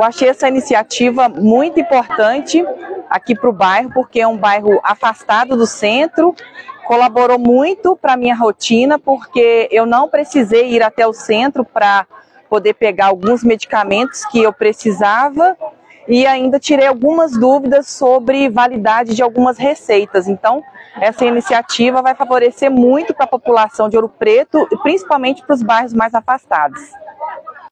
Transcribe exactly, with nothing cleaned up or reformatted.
Eu achei essa iniciativa muito importante aqui para o bairro, porque é um bairro afastado do centro, colaborou muito para a minha rotina, porque eu não precisei ir até o centro para poder pegar alguns medicamentos que eu precisava e ainda tirei algumas dúvidas sobre validade de algumas receitas. Então, essa iniciativa vai favorecer muito para a população de Ouro Preto, principalmente para os bairros mais afastados.